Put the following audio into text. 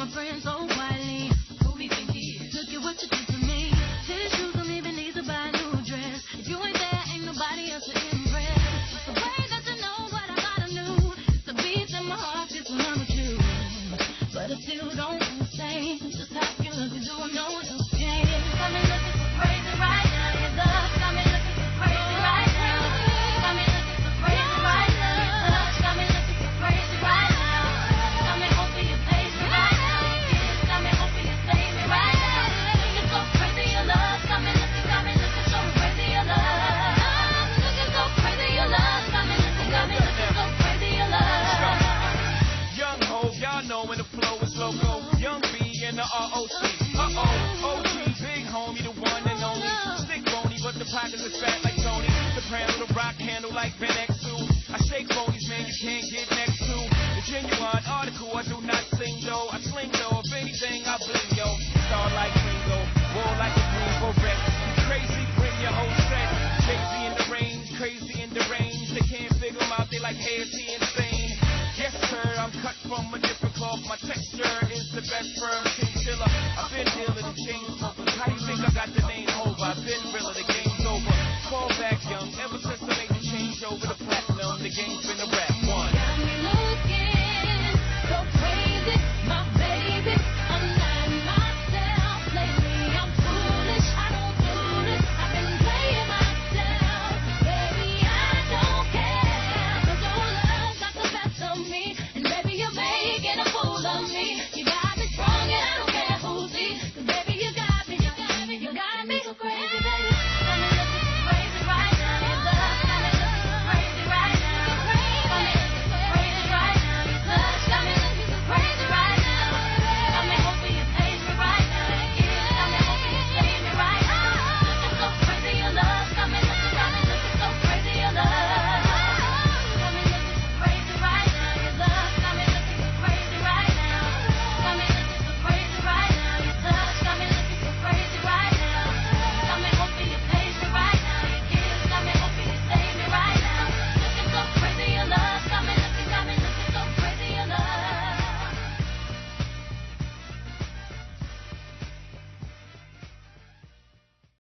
my friends so quietly. Who we think he is? Look at what you did to me. His shoes don't even need to buy a new dress. If you ain't there, ain't nobody else to impress. It's the way that you know what I gotta do. It's the beat in my heart gets when I'm with you. But I still don't understand just how you look and do no one else can. Got me looking so crazy right now. Your love got me looking so crazy right now. Got me looking so crazy right now. Your love got me looking so crazy right now. Got me hoping you place me right now. Your kiss got me hoping you save me right now. Looking so crazy, your love got me looking so crazy, your love. Looking so crazy, your love got me looking so crazy, your love. Young ho, y'all know when the flow is loco. Young B and the ROC. OG, big homie, the one and only. Stick bony, but the pockets is fat like Tony. Soprano, the rock handle like Ben X2. I shake phonies, man, you can't get next to. The genuine article, I do not sing though. I sling though, if anything, I bling yo. Star like Ringo, war like a green beret. Crazy, bring your whole set. Crazy in the range, crazy in the range. They can't figure him out, they like, hey, is he insane? Yes, sir, I'm cut from a different cloth. My texture is the best firm chinchilla. I've been dealing with chain smokers. How you think I got the name over? I've been realer, the game's over. Fall back young, ever since I made the change over the platinum, the game's been a rap one.